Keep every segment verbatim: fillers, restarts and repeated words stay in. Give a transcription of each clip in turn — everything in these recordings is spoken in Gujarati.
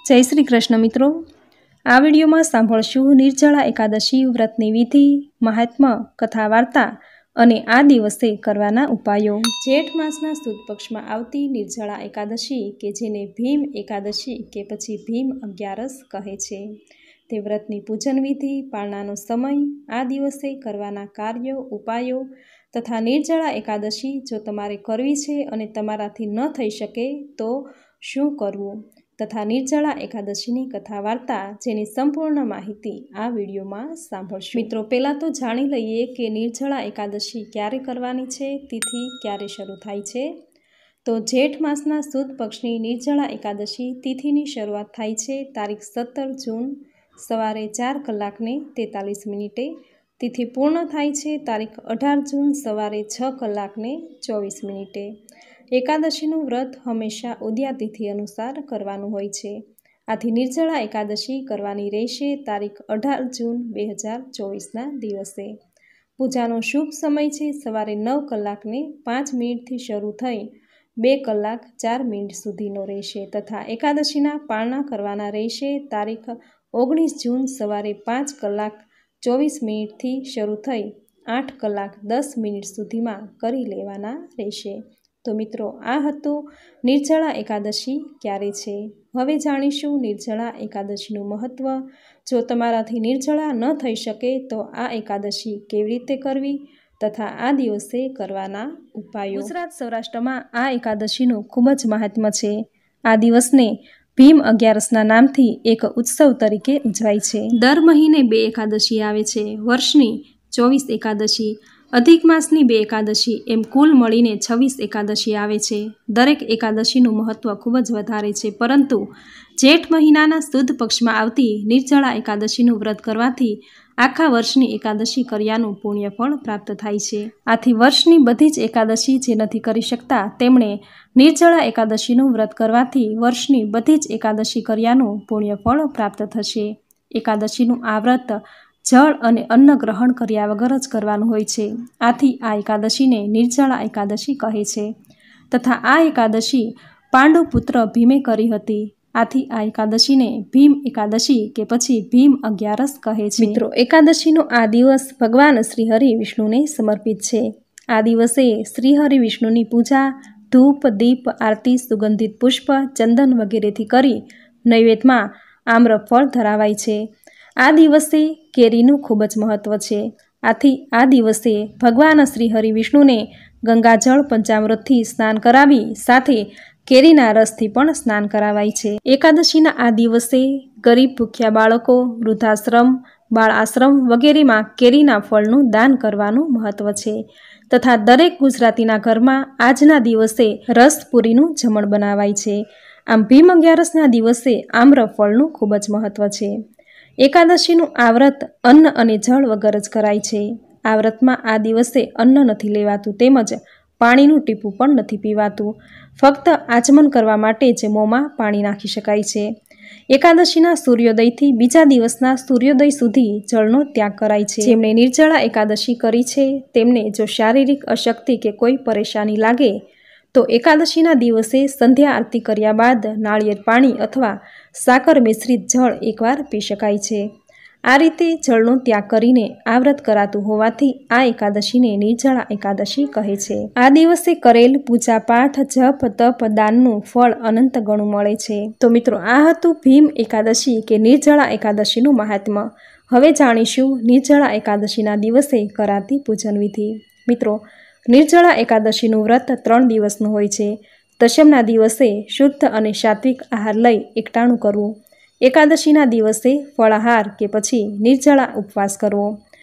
जय श्री कृष्ण मित्रों, आ विडियो में सांभळशुं निर्जला एकादशी व्रतनी विधि, महात्म्य, कथा वार्ता अने आ दिवसे करवाना उपायो। जेठ मासना सुद पक्षमां आवती निर्जला एकादशी के जेने भीम एकादशी के पछी भीम अगियारस कहे छे, ते व्रतनी पूजन विधि, पाळनानो समय, आ दिवसे करवाना कार्यो, उपायो तथा निर्जला एकादशी जो तमारे करवी छे अने तमाराथी न थई शके तो शुं करवुं तथा निर्जला एकादशीनी कथा वार्ता जेनी संपूर्ण माहिती आ विडियो में सांभळशुं। मित्रों, पहला तो जाणी लईए कि निर्जला एकादशी क्यारे करवानी छे, तिथि क्यारे शरू थाय छे। तो जेठ मासना सुद पक्षनी निर्जला एकादशी तिथिनी शरूआत थाय छे तारीख सत्तर जून सवारे चार कलाक ने तेतालीस मिनिटे। तिथि पूर्ण थाय छे तारीख अठार जून सवारे छ कलाक ने चौवीस मिनिटे। एकादशीનું વ્રત હંમેશા ઉદ્યા તિથિ અનુસાર કરવાનું હોય છે। આથી નિર્જળા એકાદશી કરવાની રહેશે તારીખ અઢાર જૂન બે હજાર ચોવીસના દિવસે। પૂજાનો શુભ સમય છે સવારે નવ કલાકને પાંચ મિનિટથી શરૂ થઈ બે કલાક ચાર મિનિટ સુધીનો રહેશે તથા એકાદશીના પાળના કરવાના રહેશે તારીખ ઓગણીસ જૂન સવારે પાંચ કલાક ચોવીસ મિનિટથી શરૂ થઈ આઠ કલાક દસ મિનિટ સુધીમાં કરી લેવાના રહેશે। तो मित्रों, आ हतुं निर्जला एकादशी क्यारे छे। हवे जाणीशुं निर्जला एकादशीनुं महत्व। जो तमाराथी निर्जला न थई शके तो आ एकादशी केवी रीते करवी तथा आ दिवसे करवाना उपायो। गुजरात सौराष्ट्रमां आ एकादशीनुं खूब ज महात्म्य छे। आ दिवसने भीम अगियारसना नामथी एक उत्सव तरीके उजवाय छे। दर महीने बे एकादशी आवे छे। वर्षनी चौवीस एकादशी, अधिक मासनी बे एकादशी एम कुल मळीने छवीस एकादशी आवे छे। दरेक एकादशीनुं महत्व खूब ज वधारे छे, परंतु जेठ महीनाना सुद पक्षमां आवती निर्जला एकादशीनुं व्रत करवाथी आखा वर्षनी एकादशी कर्यानुं पुण्यफळ प्राप्त थाय छे। आथी वर्षनी बधी ज एकादशी जे नथी करी शकता तेमणे निर्जला एकादशीनुं व्रत करवाथी वर्षनी बधी ज एकादशी कर्यानुं पुण्यफळ प्राप्त थशे। एकादशीनुं आ व्रत जल अने अन्न ग्रहण कर्या वगर ज करवानुं होय छे। आथी आ एकादशीने निर्जला एकादशी कहे छे तथा आ एकादशी पांडुपुत्र भीमे करी हती। आथी आ एकादशीने भीम एकादशी के पछी भीम अगियारस कहे छे। मित्रों, एकादशीनो आ दिवस भगवान श्रीहरि विष्णुने समर्पित छे। आ दिवसे श्रीहरि विष्णुनी पूजा धूप दीप आरती सुगंधित पुष्प चंदन वगैरेथी करी नैवेद्यमां आम्रफळ धरावाय छे। आ दिवसे केरीनुं खूब ज महत्व छे। आथी आ दिवसे भगवान श्री हरि विष्णुने गंगाजल पंचामृतथी स्नान करावी साथे केरीना रसथी पण स्नान करावाय छे। एकादशीना आ दिवसे गरीब भूख्या बाळको, वृद्धाश्रम, बाळ आश्रम वगैरेमां केरीना फळनुं दान करवानुं महत्व छे तथा दरेक गुजरातीना घरमां आजना दिवसे रसपुरीनुं जमण बनावाय छे। आम भीम अगियारसना दिवसे आम्रफळनुं खूब ज महत्व छे। एकादशीनुं आ व्रत अन्न अने जल वगर ज कराय छे। आ व्रतमां आ दिवसे अन्न नथी लेवातुं तेमज पाणीनुं टीपुं पण नथी पीवातुं। फक्त आचमन करवा माटे ज मोंमां पाणी नाखी शकाय छे। एकादशीना सूर्योदयथी बीजा दिवसना सूर्योदय सुधी जलनो त्याग कराय छे। जेमणे निर्जला एकादशी करी छे तेमने जो शारीरिक अशक्ति के कोई परेशानी लागे तो एकादशीना दिवसे संध्या आरती कर्या बाद नाळिયેર पाणी अथवा साकर मिश्रित जल एकवार पी शकाय छे। आ रीते जलनो त्याग करीने आ व्रत करातुं होवाथी आ एकादशीने निर्जला एकादशी कहे छे। आ दिवसे करेल पूजा पाठ जप तप दाननुं फळ अनंत गणुं मळे छे। तो मित्रों, आ हतुं भीम एकादशी के निर्जला एकादशीनुं महात्म्य। हवे जाणीशुं निर्जला एकादशीना दिवसे कराती पूजन विधि। मित्रों, निर्जला एकादशीनुं व्रत त्रण दिवसनुं होय छे। दशमना दिवसे शुद्ध अने सात्विक आहार लई एकटाणुं करवुं। एकादशीना दिवसे फळाहार के पछी निर्जला उपवास करवो।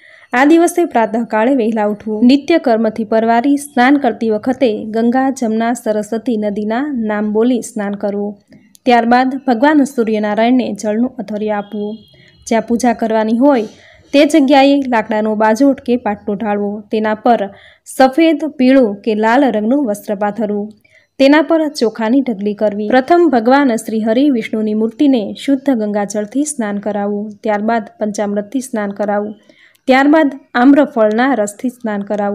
आ दिवसे प्रातःकाळे वहेला उठवुं। नित्य कर्मथी परवारी स्नान करती वखते गंगा जमुना सरस्वती नदीना नाम बोली स्नान करवुं। त्यारबाद भगवान सूर्यनारायणने जलनुं अधर्य आपवुं। ज्यां पूजा करवानी होय ते जग्याए लाकडानो बाजोट के पाटलो ढाळवो। तेना पर सफेद पीळुं के लाल रंगनुं वस्त्र पाथरवुं। तेना पर चोखानी ढगली करवी। प्रथम भगवान श्री हरि विष्णुनी मूर्तिने शुद्ध गंगाजळथी स्नान करावुं। त्यारबाद पंचामृतथी स्नान करावुं। त्यारबाद आम्रफळना रसथी स्नान करावुं।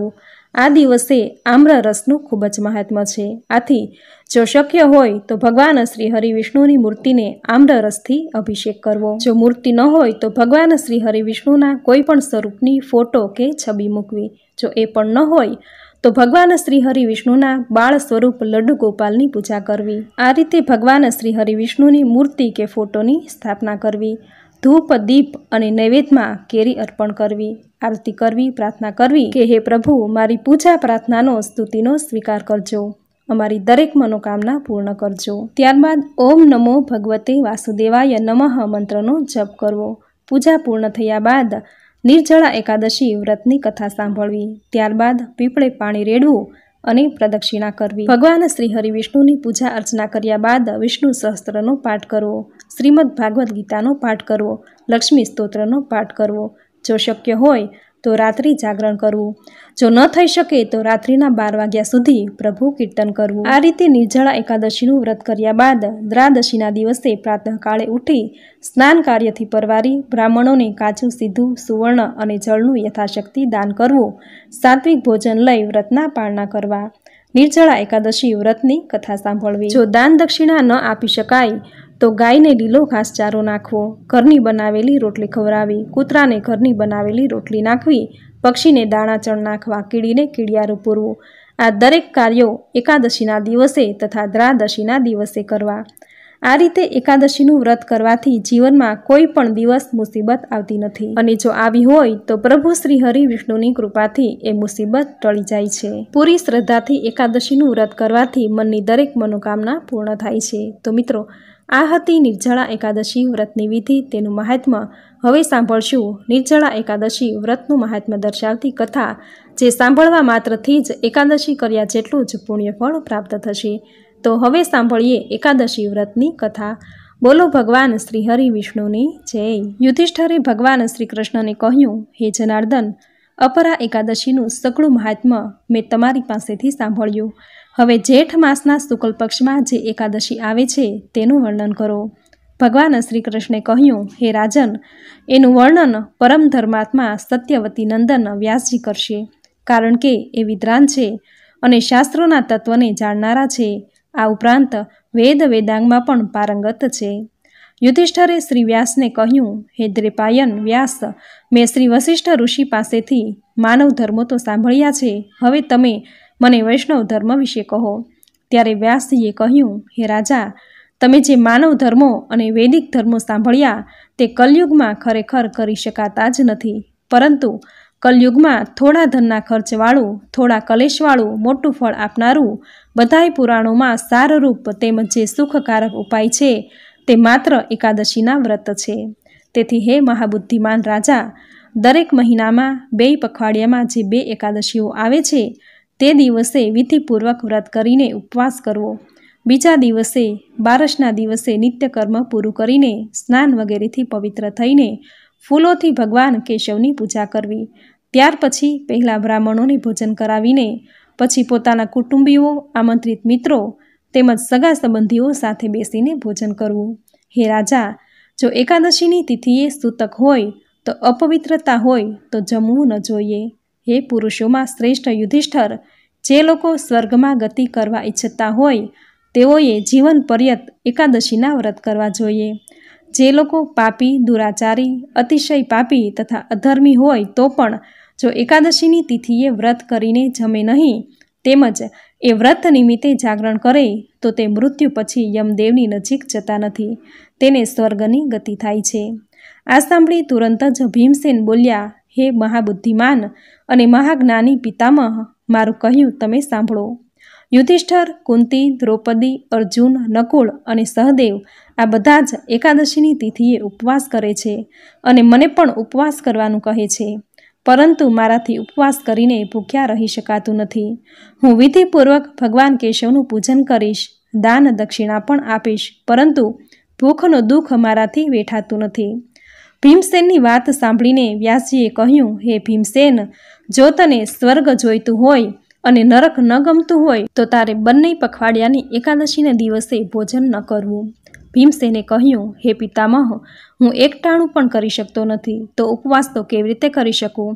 આ દિવસે આમ્રરસનું ખૂબ જ મહાત્મ્ય છે. આથી જો શક્ય હોય તો ભગવાન શ્રી હરિવિષ્ણુની મૂર્તિને આમ્રરસથી અભિષેક કરવો. જો મૂર્તિ ન હોય તો ભગવાન શ્રી હરિવિષ્ણુના કોઈ પણ સ્વરૂપની ફોટો કે છબી મૂકવી. જો એ પણ ન હોય તો ભગવાન શ્રી હરિવિષ્ણુના બાળ સ્વરૂપ લડ્ડુ ગોપાલની પૂજા કરવી. આ રીતે ભગવાન શ્રી હરિવિષ્ણુની મૂર્તિ કે ફોટોની સ્થાપના કરવી. ધૂપ, દીપ અને નૈવેદ્યમાં કેરી અર્પણ કરવી. આરતી કરવી, પ્રાર્થના કરવી કે હે પ્રભુ, મારી પૂજા પ્રાર્થનાનો સ્તુતિનો સ્વીકાર કરજો, અમારી દરેક મનોકામના પૂર્ણ કરજો. ત્યારબાદ ઓમ નમો ભગવતે વાસુદેવાય નમઃ મંત્રનો જપ કરવો. પૂજા પૂર્ણ થયા બાદ નિર્જળા એકાદશી વ્રતની કથા સાંભળવી. ત્યારબાદ પીપળે પાણી રેડવું અને પ્રદક્ષિણા કરવી. ભગવાન શ્રી હરિવિષ્ણુની પૂજા અર્ચના કર્યા બાદ વિષ્ણુ સહસ્ત્રનો પાઠ કરવો, શ્રીમદ ભાગવદ્ ગીતાનો પાઠ કરવો, લક્ષ્મી સ્તોત્રનો પાઠ કરવો. જો શક્ય હોય તો રાત્રિ જાગરણ કરવું. જો ન થઈ શકે તો રાત્રિના બાર વાગ્યા સુધી પ્રભુ કીર્તન કરવું. આ રીતે નિર્જળા એકાદશીનું વ્રત કર્યા બાદ દ્રાદશીના દિવસે પ્રાતઃકાળે ઉઠી સ્નાન કાર્યથી પરવારી બ્રાહ્મણોને કાચું, સીધું, સુવર્ણ અને જળનું યથાશક્તિ દાન કરવું. સાત્વિક ભોજન લઈ વ્રતના પાળના કરવા. નિર્જળા એકાદશી વ્રતની કથા સાંભળવી. જો દાન દક્ષિણા ન આપી શકાય તો ગાયને લીલો ઘાસચારો નાખવો, ઘરની બનાવેલી રોટલી ખવડાવી, કૂતરાને ઘરની બનાવેલી રોટલી નાખવી, પક્ષીને દાણા ચણ નાખવા, કીડીને કીડિયારું પૂરવું. આ દરેક કાર્યો એકાદશીના દિવસે તથા દ્રાદશીના દિવસે કરવા. આ રીતે એકાદશીનું વ્રત કરવાથી જીવનમાં કોઈ પણ દિવસ મુસીબત આવતી નથી, અને જો આવી હોય તો પ્રભુ શ્રી હરિ વિષ્ણુની કૃપાથી એ મુસીબત ટળી જાય છે. પૂરી શ્રદ્ધાથી એકાદશીનું વ્રત કરવાથી મનની દરેક મનોકામના પૂર્ણ થાય છે. તો મિત્રો, આ હતી નિર્જળા એકાદશી વ્રતની વિધિ, તેનું મહાત્મ્ય. હવે સાંભળશું નિર્જળા એકાદશી વ્રતનું મહાત્મ્ય દર્શાવતી કથા, જે સાંભળવા માત્રથી જ એકાદશી કર્યા જેટલું જ પુણ્યફળ પ્રાપ્ત થશે. તો હવે સાંભળીએ એકાદશી વ્રતની કથા. બોલો ભગવાન શ્રી હરિ વિષ્ણુની જય. યુધિષ્ઠરે ભગવાન શ્રી કૃષ્ણને કહ્યું, હે જનાર્દન, અપરા એકાદશીનું સઘળું મહાત્મ્ય મેં તમારી પાસેથી સાંભળ્યું. હવે જેઠ માસના શુક્લ પક્ષમાં જે એકાદશી આવે છે તેનું વર્ણન કરો. ભગવાન શ્રી કૃષ્ણે કહ્યું, હે રાજન, એનું વર્ણન પરમ ધર્માત્મા સત્યવતી નંદન વ્યાસજી કરશે, કારણ કે એ વિદ્વાન છે અને શાસ્ત્રોના તત્વને જાણનારા છે. આ ઉપરાંત વેદ વેદાંગમાં પણ પારંગત છે. યુધિષ્ઠરે શ્રી વ્યાસને કહ્યું, હે દ્રૈપાયન વ્યાસ, મેં શ્રી વશિષ્ઠ ઋષિ પાસેથી માનવ ધર્મો તો સાંભળ્યા છે, હવે તમે મને વૈષ્ણવ ધર્મ વિશે કહો. ત્યારે વ્યાસજીએ કહ્યું, હે રાજા, તમે જે માનવ ધર્મો અને વૈદિક ધર્મો સાંભળ્યા તે કલયુગમાં ખરેખર કરી શકાતા જ નથી, પરંતુ કલયુગમાં થોડા ધનના ખર્ચવાળું, થોડા કલેશવાળું, મોટું ફળ આપનારું, બધાય પુરાણોમાં સારરૂપ તેમજ જે સુખકારક ઉપાય છે તે માત્ર એકાદશીના વ્રત છે. તેથી હે મહાબુદ્ધિમાન રાજા, દરેક મહિનામાં બે પખવાડિયામાં જે બે એકાદશીઓ આવે છે તે દિવસે વિધિપૂર્વક વ્રત કરીને ઉપવાસ કરવો. બીજા દિવસે બારસના દિવસે નિત્યકર્મ પૂરું કરીને સ્નાન વગેરેથી પવિત્ર થઈને ફૂલોથી ભગવાન કેશવની પૂજા કરવી. ત્યાર પછી પહેલાં બ્રાહ્મણોને ભોજન કરાવીને પછી પોતાના કુટુંબીઓ, આમંત્રિત મિત્રો તેમજ સગા સંબંધીઓ સાથે બેસીને ભોજન કરવું. હે રાજા, જો એકાદશીની તિથિએ સૂતક હોય તો અપવિત્રતા હોય તો જમવું ન જોઈએ. હે પુરુષોમાં શ્રેષ્ઠ યુધિષ્ઠર, જે લોકો સ્વર્ગમાં ગતિ કરવા ઈચ્છતા હોય તેઓએ જીવન પર્યંત એકાદશીના વ્રત કરવા જોઈએ. જે લોકો પાપી, દુરાચારી, અતિશય પાપી તથા અધર્મી હોય તો પણ જો એકાદશીની તિથિએ વ્રત કરીને જમે નહીં, તેમજ એ વ્રત નિમિત્તે જાગરણ કરે તો તે મૃત્યુ પછી યમદેવની નજીક જતા નથી, તેને સ્વર્ગની ગતિ થાય છે. આ સાંભળી તુરંત જ ભીમસેન બોલ્યા, હે મહાબુદ્ધિમાન અને મહાજ્ઞાની પિતામહ, મારું કહ્યું તમે સાંભળો. યુધિષ્ઠર, કુંતી, દ્રૌપદી, અર્જુન, નકુળ અને સહદેવ આ બધા જ એકાદશીની તિથિએ ઉપવાસ કરે છે અને મને પણ ઉપવાસ કરવાનું કહે છે, પરંતુ મારાથી ઉપવાસ કરીને ભૂખ્યા રહી શકાતું નથી. હું વિધિપૂર્વક ભગવાન કેશવનું પૂજન કરીશ, દાન દક્ષિણા પણ આપીશ, પરંતુ ભૂખનું દુઃખ મારાથી વેઠાતું નથી. ભીમસેનની વાત સાંભળીને વ્યાસજીએ કહ્યું, હે ભીમસેન, જો તને સ્વર્ગ જોઈતું હોય અને નરક ન ગમતું હોય તો તારે બંને પખવાડિયાની એકાદશીના દિવસે ભોજન ન કરવું. ભીમસેને કહ્યું, હે પિતામહ, હું એકટાણું પણ કરી શકતો નથી, તો ઉપવાસ તો કેવી રીતે કરી શકું?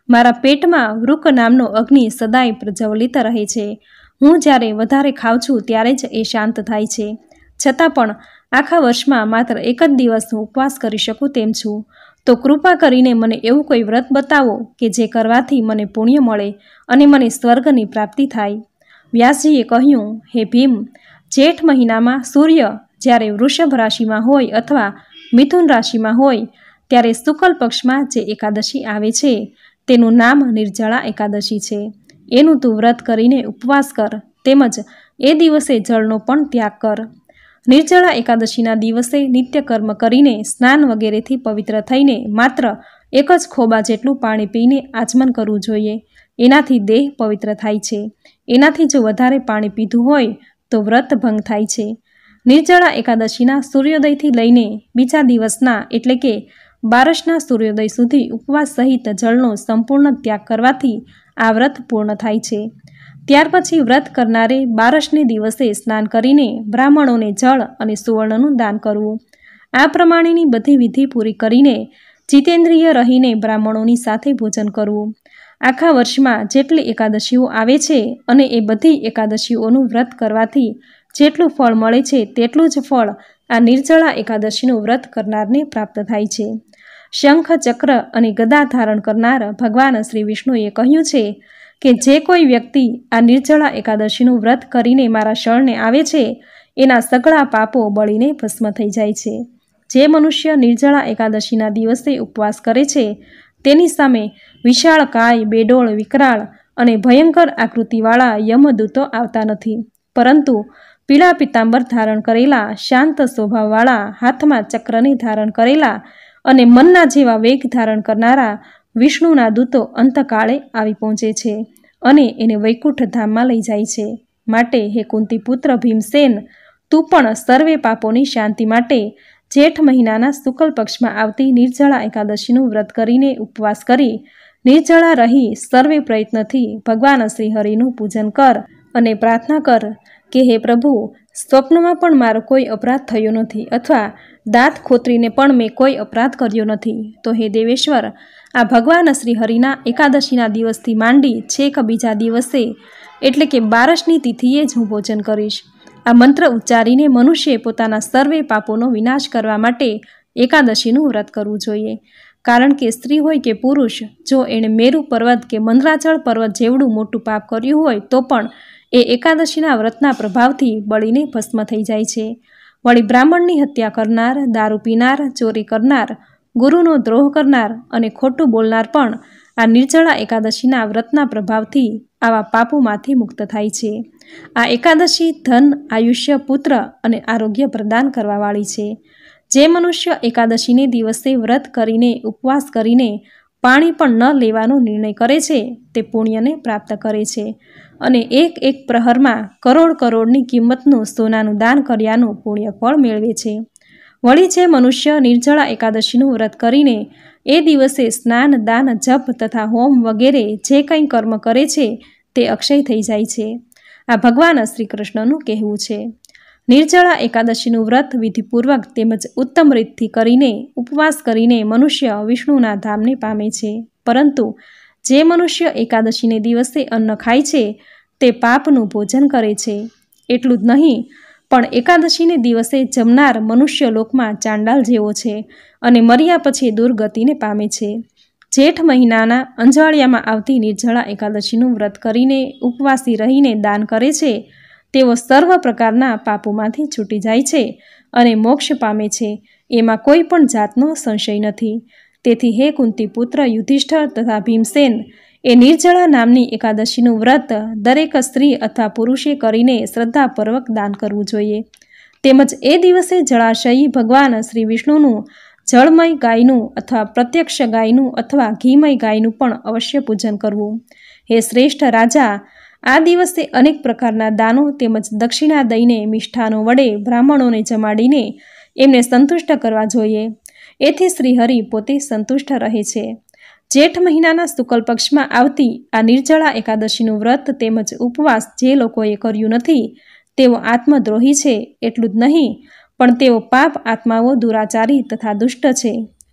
મારા પેટમાં વૃક નામનો અગ્નિ સદાય પ્રજ્વલિત રહે છે. હું જ્યારે વધારે ખાઉં છું ત્યારે જ એ શાંત થાય છે. છતાં પણ આખા વર્ષમાં માત્ર એક જ દિવસ હું ઉપવાસ કરી શકું તેમ છું. તો કૃપા કરીને મને એવું કોઈ વ્રત બતાવો કે જે કરવાથી મને પુણ્ય મળે અને મને સ્વર્ગની પ્રાપ્તિ થાય. વ્યાસજીએ કહ્યું, હે ભીમ, જેઠ મહિનામાં સૂર્ય જ્યારે વૃષભ રાશિમાં હોય અથવા મિથુન રાશિમાં હોય ત્યારે શુક્લ પક્ષમાં જે એકાદશી આવે છે તેનું નામ નિર્જળા એકાદશી છે. એનું તું વ્રત કરીને ઉપવાસ કર, તેમજ એ દિવસે જળનો પણ ત્યાગ કર. નિર્જળા એકાદશીના દિવસે નિત્યકર્મ કરીને સ્નાન વગેરેથી પવિત્ર થઈને માત્ર એક જ ખોબા જેટલું પાણી પીને આચમન કરવું જોઈએ. એનાથી દેહ પવિત્ર થાય છે. એનાથી જો વધારે પાણી પીધું હોય તો વ્રત ભંગ થાય છે. નિર્જળા એકાદશીના સૂર્યોદયથી લઈને બીજા દિવસના એટલે કે બારસના સૂર્યોદય સુધી ઉપવાસ સહિત જળનો સંપૂર્ણ ત્યાગ કરવાથી આ વ્રત પૂર્ણ થાય છે. ત્યાર પછી વ્રત કરનારે બારસને દિવસે સ્નાન કરીને બ્રાહ્મણોને જળ અને સુવર્ણનું દાન કરવું. આ પ્રમાણેની બધી વિધિ પૂરી કરીને જીતેન્દ્રિય રહીને બ્રાહ્મણોની સાથે ભોજન કરવું. આખા વર્ષમાં જેટલી એકાદશીઓ આવે છે અને એ બધી એકાદશીઓનું વ્રત કરવાથી જેટલું ફળ મળે છે તેટલું જ ફળ આ નિર્જળા એકાદશીનું વ્રત કરનારને પ્રાપ્ત થાય છે. શંખ, ચક્ર અને ગદા ધારણ કરનાર ભગવાન શ્રી વિષ્ણુએ કહ્યું છે કે જે કોઈ વ્યક્તિ આ નિર્જળા એકાદશીનું વ્રત કરીને મારા શરણે આવે છે એના સઘળા પાપો બળીને ભસ્મ થઈ જાય છે. જે મનુષ્ય નિર્જળા એકાદશીના દિવસે ઉપવાસ કરે છે તેની સામે વિશાળ કાય, બેડોળ, વિકરાળ અને ભયંકર આકૃતિવાળા યમદૂતો આવતા નથી, પરંતુ પીળા પિતાંબર ધારણ કરેલા, શાંત સ્વભાવવાળા, હાથમાં ચક્રને ધારણ કરેલા અને મનના જેવા વેગ ધારણ કરનારા વિષ્ણુના દૂતો અંતકાળે આવી પહોંચે છે અને એને વૈકુંઠ ધામમાં લઈ જાય છે. માટે હે કુંતી પુત્ર ભીમસેન, તું પણ સર્વે પાપોની શાંતિ માટે જેઠ મહિનાના શુક્લ પક્ષમાં આવતી નિર્જળા એકાદશીનું વ્રત કરીને ઉપવાસ કરી નિર્જળા રહી સર્વે પ્રયત્નથી ભગવાન શ્રી હરિનું પૂજન કર અને પ્રાર્થના કર કે હે પ્રભુ, સ્વપ્નમાં પણ મારો કોઈ અપરાધ થયો નથી અથવા દાંત ખોતરીને પણ મેં કોઈ અપરાધ કર્યો નથી. તો હે દેવેશ્વર, આ ભગવાન શ્રી હરિના એકાદશીના દિવસથી માંડી છેક બીજા દિવસે એટલે કે બારસની તિથિએ જ હું ભોજન કરીશ. આ મંત્ર ઉચ્ચારીને મનુષ્યએ પોતાના સર્વે પાપોનો વિનાશ કરવા માટે એકાદશીનું વ્રત કરવું જોઈએ. કારણ કે સ્ત્રી હોય કે પુરુષ, જો એણે મેરુ પર્વત કે મંદરાચળ પર્વત જેવડું મોટું પાપ કર્યું હોય તો પણ એ એકાદશીના વ્રતના પ્રભાવથી બળીને ભસ્મ થઈ જાય છે. વળી બ્રાહ્મણની હત્યા કરનાર, દારૂ પીનાર, ચોરી કરનાર, ગુરુનો દ્રોહ કરનાર અને ખોટું બોલનાર પણ આ નિર્જળા એકાદશીના વ્રતના પ્રભાવથી આવા પાપોમાંથી મુક્ત થાય છે. આ એકાદશી ધન, આયુષ્ય, પુત્ર અને આરોગ્ય પ્રદાન કરવાવાળી છે. જે મનુષ્ય એકાદશીને દિવસે વ્રત કરીને ઉપવાસ કરીને પાણી પણ ન લેવાનો નિર્ણય કરે છે તે પુણ્યને પ્રાપ્ત કરે છે અને એક એક પ્રહરમાં કરોડ કરોડની કિંમતનું સોનાનું દાન કર્યાનું પુણ્ય ફળ મેળવે છે. વળી જે મનુષ્ય નિર્જળા એકાદશીનું વ્રત કરીને એ દિવસે સ્નાન, દાન, જપ તથા હોમ વગેરે જે કંઈ કર્મ કરે છે તે અક્ષય થઈ જાય છે. આ ભગવાન શ્રી કૃષ્ણનું કહેવું છે. નિર્જળા એકાદશીનું વ્રત વિધિપૂર્વક તેમજ ઉત્તમ રીતથી કરીને ઉપવાસ કરીને મનુષ્ય વિષ્ણુના ધામને પામે છે. પરંતુ જે મનુષ્ય એકાદશીને દિવસે અન્ન ખાય છે તે પાપનું ભોજન કરે છે. એટલું જ નહીં, પણ એકાદશીને દિવસે જમનાર મનુષ્ય લોકમાં ચાંડાલ જેવો છે અને મર્યા પછી દુર્ગતિને પામે છે. જેઠ મહિનાના અંજાળિયામાં આવતી નિર્જળા એકાદશીનું વ્રત કરીને ઉપવાસી રહીને દાન કરે છે તેઓ સર્વ પ્રકારના પાપોમાંથી છૂટી જાય છે અને મોક્ષ પામે છે, એમાં કોઈ પણ જાતનો સંશય નથી. તેથી હે કુંતી પુત્ર યુધિષ્ઠર તથા ભીમસેન, એ નિર્જળા નામની એકાદશીનું વ્રત દરેક સ્ત્રી અથવા પુરુષે કરીને શ્રદ્ધાપૂર્વક દાન કરવું જોઈએ. તેમજ એ દિવસે જળાશયી ભગવાન શ્રી વિષ્ણુનું જળમય ગાયનું અથવા પ્રત્યક્ષ ગાયનું અથવા ઘીમય ગાયનું પણ અવશ્ય પૂજન કરવું. હે શ્રેષ્ઠ રાજા, આ દિવસે અનેક પ્રકારના દાનો તેમજ દક્ષિણા દઈને મિષ્ઠાનો વડે બ્રાહ્મણોને જમાડીને એમને સંતુષ્ટ કરવા જોઈએ. એથી શ્રીહરિ પોતે સંતુષ્ટ રહે છે. જેઠ મહિનાના શુક્લ પક્ષમાં આવતી આ નિર્જળા એકાદશીનું વ્રત તેમજ ઉપવાસ જે લોકોએ કર્યું નથી તેઓ આત્મદ્રોહી છે. એટલું જ નહીં, પણ તેઓ પાપ આત્માઓ, દુરાચારી તથા દુષ્ટ છે.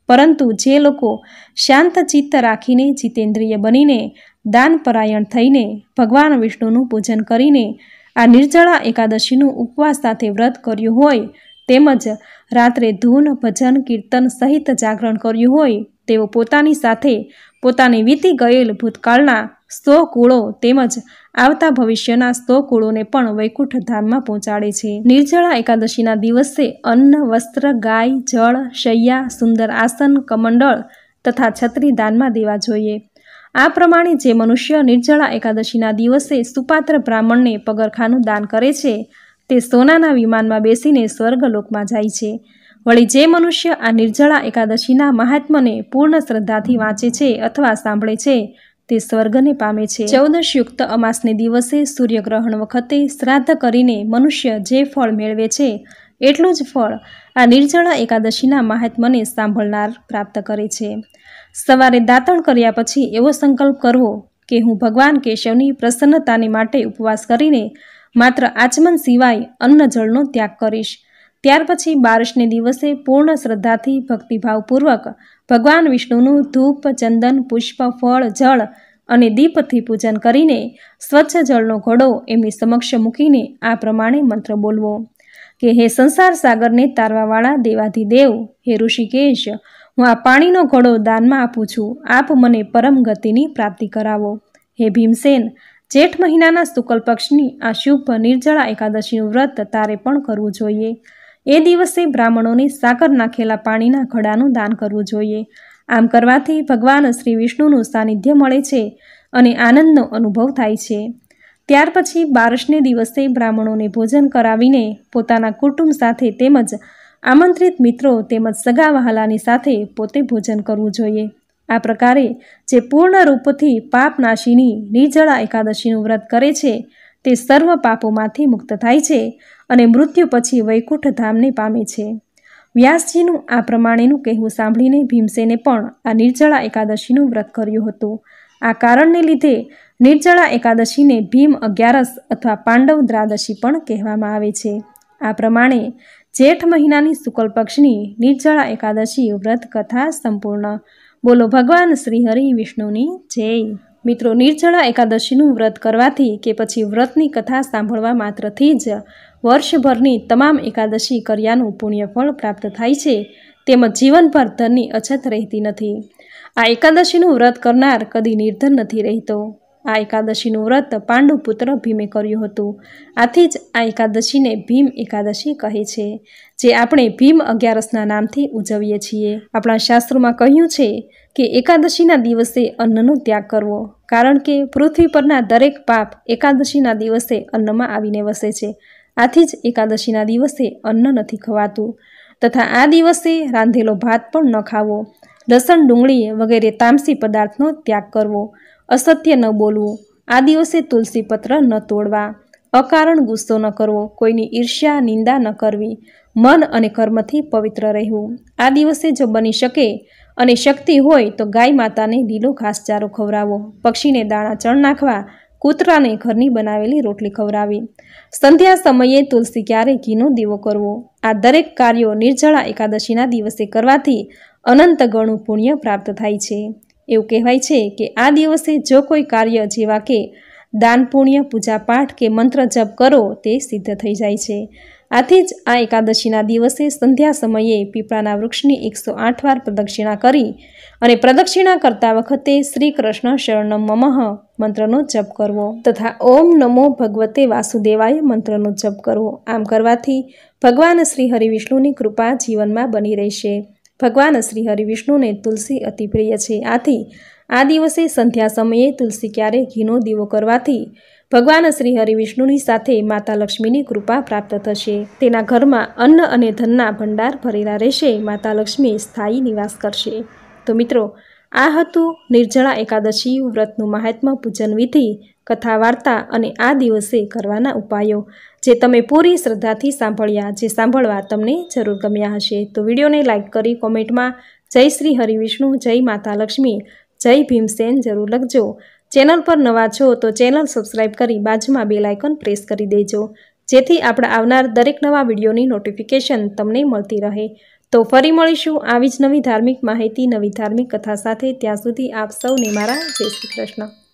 પરંતુ જે લોકો શાંત ચિત્ત રાખીને જીતેન્દ્રિય બનીને દાનપરાયણ થઈને ભગવાન વિષ્ણુનું પૂજન કરીને આ નિર્જળા એકાદશીનું ઉપવાસ સાથે વ્રત કર્યું હોય તેમજ રાત્રે ધૂન ભજન કીર્તન સહિત જાગરણ કર્યું હોય તેઓ પોતાની સાથે પોતાની વીતી ગયેલ ભૂતકાળના સો કુળો તેમજ આવતા ભવિષ્યના સો કુળોને પણ વૈકુંઠ ધામમાં પહોંચાડે છે। નિર્જળા એકાદશીના દિવસે અન્ન વસ્ત્ર ગાય જળ શૈયા સુંદર આસન કમંડળ તથા છત્રી દાનમાં દેવા જોઈએ। આ પ્રમાણે જે મનુષ્ય નિર્જળા એકાદશીના દિવસે સુપાત્ર બ્રાહ્મણને પગરખાનું દાન કરે છે તે સોનાના વિમાનમાં બેસીને સ્વર્ગલોકમાં જાય છે। વળી જે મનુષ્ય આ નિર્જળા એકાદશીના મહાત્મ્યને પૂર્ણ શ્રદ્ધાથી વાંચે છે અથવા સાંભળે છે તે સ્વર્ગને પામે છે। ચૌદશ યુક્ત અમાસને દિવસે સૂર્યગ્રહણ વખતે શ્રાદ્ધ કરીને મનુષ્ય જે ફળ મેળવે છે એટલું જ ફળ આ નિર્જળા એકાદશીના મહાત્મ્યને સાંભળનાર પ્રાપ્ત કરે છે। સવારે દાંતણ કર્યા પછી એવો સંકલ્પ કરવો કે હું ભગવાન કેશવની પ્રસન્નતાને માટે ઉપવાસ કરીને માત્ર આચમન સિવાય અન્ન જળનો ત્યાગ કરીશ। ત્યાર પછી બારસને દિવસે પૂર્ણ શ્રદ્ધાથી ભક્તિભાવપૂર્વક ભગવાન વિષ્ણુનું ધૂપ ચંદન પુષ્પ ફળ જળ અને દીપથી પૂજન કરીને સ્વચ્છ જળનો ઘડો એમની સમક્ષ મૂકીને આ પ્રમાણે મંત્ર બોલવો કે હે સંસાર સાગરને તારવાવાળા દેવાધિદેવ, હે ઋષિકેશ, હું આ પાણીનો ઘડો દાનમાં આપું છું, આપ મને પરમ ગતિની પ્રાપ્તિ કરાવો। હે ભીમસેન, જેઠ મહિનાના શુક્લ પક્ષની આ શુભ નિર્જળા એકાદશીનું વ્રત તારે પણ કરવું જોઈએ। એ દિવસે બ્રાહ્મણોને સાકર નાખેલા પાણીના ઘડાનું દાન કરવું જોઈએ। આમ કરવાથી ભગવાન શ્રી વિષ્ણુનું સાનિધ્ય મળે છે અને આનંદનો અનુભવ થાય છે। ત્યાર પછી બારસને દિવસે બ્રાહ્મણોને ભોજન કરાવીને પોતાના કુટુંબ સાથે તેમજ આમંત્રિત મિત્રો તેમજ સગા વહાલાની સાથે પોતે ભોજન કરવું જોઈએ। આ પ્રકારે જે પૂર્ણ રૂપથી પાપનાશીની નિર્જળા એકાદશીનું વ્રત કરે છે તે સર્વ પાપોમાંથી મુક્ત થાય છે અને મૃત્યુ પછી વૈકુંઠ ધામને પામે છે। વ્યાસજીનું આ પ્રમાણેનું કહેવું સાંભળીને ભીમસેને પણ આ નિર્જળા એકાદશીનું વ્રત કર્યું હતું। આ કારણને લીધે નિર્જળા એકાદશીને ભીમ અગિયારસ અથવા પાંડવ દ્રાદશી પણ કહેવામાં આવે છે। આ પ્રમાણે જેઠ મહિનાની શુક્લ પક્ષની નિર્જળા એકાદશી વ્રત કથા સંપૂર્ણ। બોલો ભગવાન શ્રી હરિ વિષ્ણુની જય। મિત્રો, નિર્જળા એકાદશીનું વ્રત કરવાથી કે પછી વ્રતની કથા સાંભળવા માત્રથી જ વર્ષભરની તમામ એકાદશી કર્યાનું પુણ્યફળ પ્રાપ્ત થાય છે તેમજ જીવનભર ધનની અછત રહેતી નથી। આ એકાદશીનું વ્રત કરનાર કદી નિર્ધન નથી રહેતો। આ એકાદશીનું વ્રત પાંડુ પુત્ર ભીમે કર્યું હતું। આથી જ આ એકાદશીને ભીમ એકાદશી કહે છે, જે આપણે ભીમ અગિયારસના નામથી ઉજવીએ છીએ। આપણા શાસ્ત્રોમાં કહ્યું છે કે એકાદશીના દિવસે અન્નનો ત્યાગ કરવો, કારણ કે પૃથ્વી પરના દરેક પાપ એકાદશીના દિવસે અન્નમાં આવીને વસે છે। આથી જ એકાદશીના દિવસે અન્ન નથી ખવાતું તથા આ દિવસે રાંધેલો ભાત પણ ન ખાવો, લસણ ડુંગળી વગેરે તામસી પદાર્થનો ત્યાગ કરવો, અસત્ય ન બોલવું, આ દિવસે તુલસી પત્ર ન તોડવા, અકારણ ગુસ્સો ન કરવો, કોઈની ઈર્ષ્યા નિંદા ન કરવી, મન અને કર્મથી પવિત્ર રહેવું। આ દિવસે જો બની શકે અને શક્તિ હોય તો ગાય માતાને લીલો ઘાસચારો ખવડાવો, પક્ષીને દાણા ચણ નાખવા, કૂતરાને ઘરની બનાવેલી રોટલી ખવડાવી, સંધ્યા સમયે તુલસી ક્યારે ઘીનો દીવો કરવો। આ દરેક કાર્યો નિર્જળા એકાદશીના દિવસે કરવાથી અનંત ગણું પુણ્ય પ્રાપ્ત થાય છે। એવું કહેવાય છે કે આ દિવસે જો કોઈ કાર્ય જેવા કે દાન પુણ્ય પૂજાપાઠ કે મંત્ર જપ કરો તે સિદ્ધ થઈ જાય છે। આથી જ આ એકાદશીના દિવસે સંધ્યા સમયે પીપળાના વૃક્ષની એકસો આઠ વાર પ્રદક્ષિણા કરી અને પ્રદક્ષિણા કરતા વખતે શ્રી કૃષ્ણ શરણમ મમઃ મંત્રનો જપ કરવો તથા ઓમ નમો ભગવતે વાસુદેવાય મંત્રનો જપ કરવો। આમ કરવાથી ભગવાન શ્રી હરિવિષ્ણુની કૃપા જીવનમાં બની રહેશે। ભગવાન શ્રી હરિવિષ્ણુને તુલસી અતિ પ્રિય છે। આથી આ દિવસે સંધ્યા સમયે તુલસી ક્યારે ઘીનો દીવો કરવાથી ભગવાન શ્રી હરિવિષ્ણુની સાથે માતા લક્ષ્મીની કૃપા પ્રાપ્ત થશે। તેના ઘરમાં અન્ન અને ધનના ભંડાર ભરેલા રહેશે। માતા લક્ષ્મી સ્થાયી નિવાસ કરશે। તો મિત્રો, આ હતું નિર્જળા એકાદશી વ્રતનું મહાત્મ્ય, પૂજન વિધિ, કથા વાર્તા અને આ દિવસે કરવાના ઉપાયો, જે તમે પૂરી શ્રદ્ધાથી સાંભળ્યા, જે સાંભળવા તમને જરૂર ગમ્યા હશે। તો વિડીયોને લાઇક કરી કોમેન્ટમાં જય શ્રી હરિવિષ્ણુ, જય માતા લક્ષ્મી, જય ભીમસેન જરૂર લખજો। ચેનલ પર નવા છો તો ચેનલ સબસ્ક્રાઈબ કરી બાજુમાં બેલ આઇકન પ્રેસ કરી દેજો, જેથી આપણે આવનાર દરેક નવા વિડીયોની નોટિફિકેશન તમને મળતી રહે। તો ફરી મળીશું આવી જ નવી ધાર્મિક માહિતી, નવી ધાર્મિક કથા સાથે. ત્યાં સુધી આપ સૌને મારા જય શ્રી કૃષ્ણ.